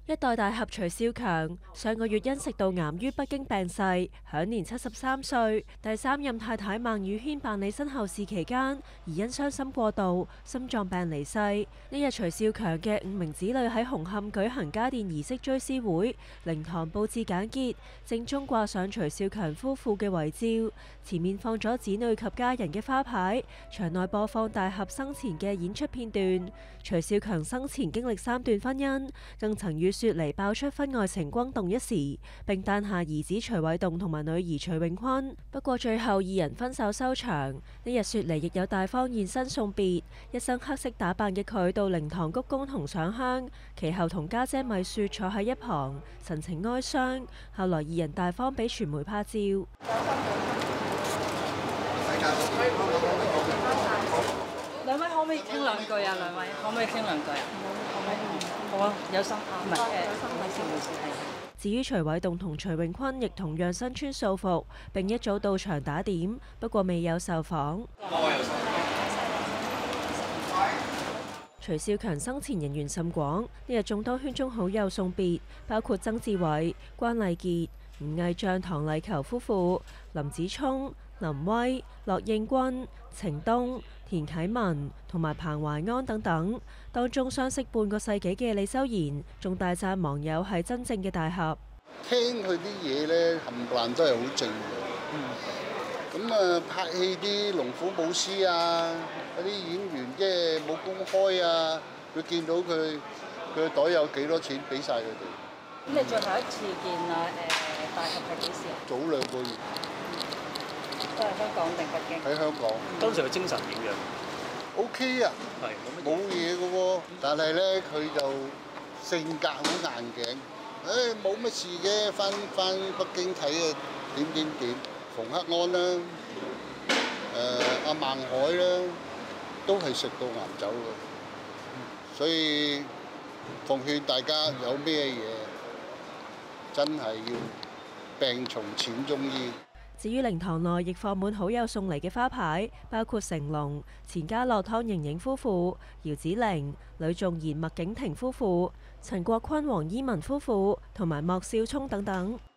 一代大俠徐少強上個月因食道癌於北京病逝，享年73歲。第三任太太孟宇軒辦理身後事期間，而因傷心過度，心臟病離世。呢日徐少強嘅5名子女喺紅磡舉行家奠儀式追思會，靈堂佈置簡潔，正中掛上徐少強夫婦嘅遺照，前面放咗子女及家人嘅花牌，場內播放大俠生前嘅演出片段。徐少強生前經歷3段婚姻，更曾與雪梨爆出婚外情轟動一時，並誕下兒子徐偉棟同埋女兒徐永坤。不過最後二人分手收場。呢日雪梨亦有大方現身送別，一身黑色打扮嘅佢到靈堂鞠躬同上香，其後同家姐米雪坐喺一旁，神情哀傷。後來二人大方俾傳媒拍照。 兩位可唔可以傾兩句啊？兩位可唔可以傾兩句啊？好啊，有心唔係有心睇事冇事係。 至於徐偉棟同徐永坤亦同樣身穿素服，並一早到場打點，不過未有受訪。徐少強生前人緣甚廣，呢日眾多圈中好友送別，包括曾志偉、關麗傑、吳毅將、唐麗球夫婦、林子聰、林威、駱應君、程東、田啟文同埋彭淮安等等。當中相識半個世紀嘅李修賢，仲大讚網友係真正嘅大俠。 聽佢啲嘢呢，冚唪唥都係好正嘅。咁啊，拍戲啲龍虎武師啊，嗰啲演員即係冇公開啊，佢見到佢袋有幾多錢，俾晒佢哋。 咁你最後一次見大俠係幾時啊？ 早2個月。 都係香港定北京？ 喺香港。 當時嘅精神點樣 ？OK 啊，冇嘢嘅喎。但係咧，佢就性格好硬頸。冇乜事嘅，翻北京睇啊，點。馮克安啦，阿孟海啦，都係食到癌走嘅。所以奉勸大家有咩嘢，真係要病從淺中醫。 至於靈堂內亦放滿好友送嚟嘅花牌，包括成龍、錢嘉樂、湯盈盈夫婦、姚子羚、呂頌賢、麥景婷夫婦、陳國坤、黃依文夫婦同埋莫少聰等等。